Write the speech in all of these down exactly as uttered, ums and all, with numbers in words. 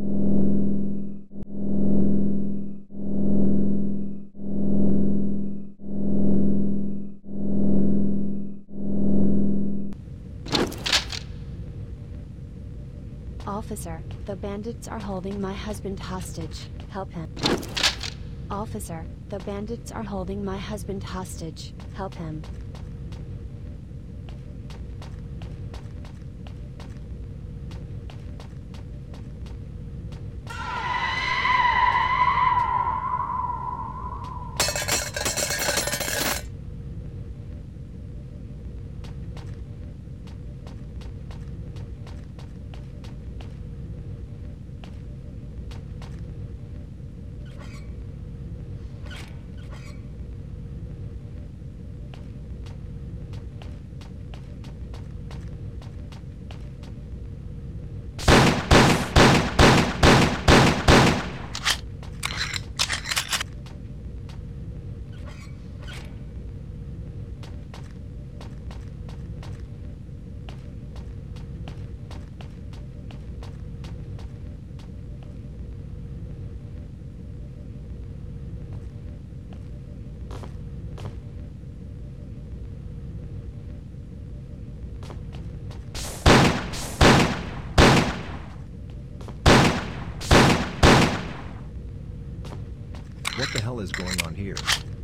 Officer, the bandits are holding my husband hostage. Help him. Officer, the bandits are holding my husband hostage. Help him. What the hell is going on here?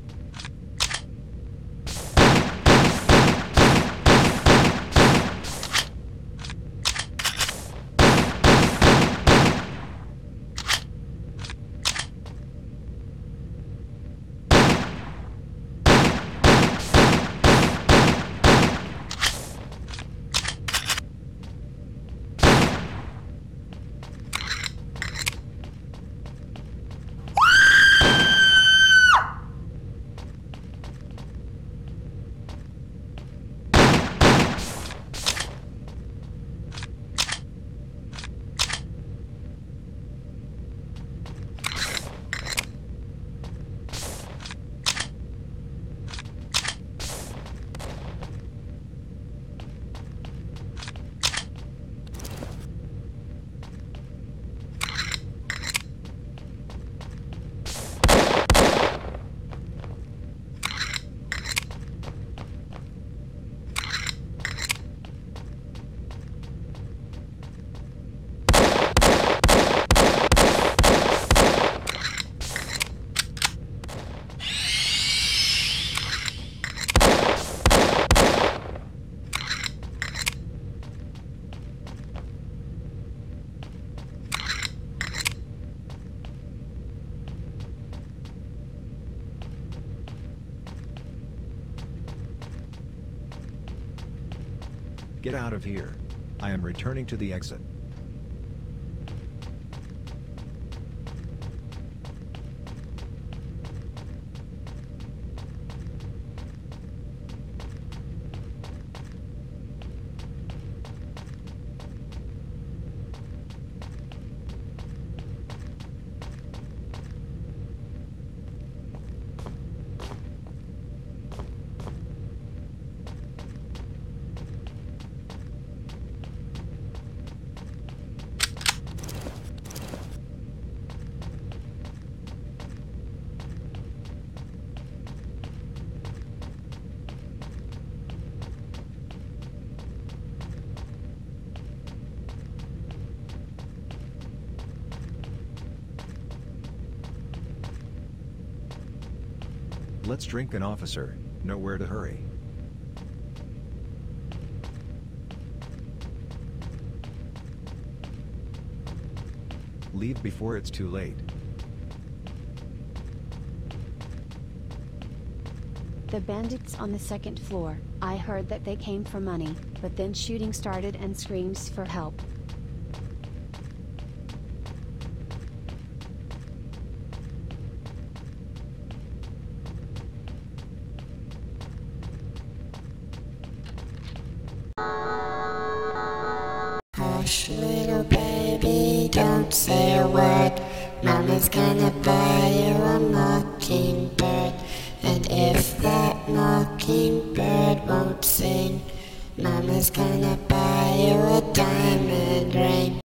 Get out of here. I am returning to the exit. Let's drink an officer, know where to hurry. Leave before it's too late. The bandits on the second floor. I heard that they came for money, but then shooting started and screams for help. Hush, little baby, don't say a word. Mama's gonna buy you a mockingbird. And if that mockingbird won't sing, Mama's gonna buy you a diamond.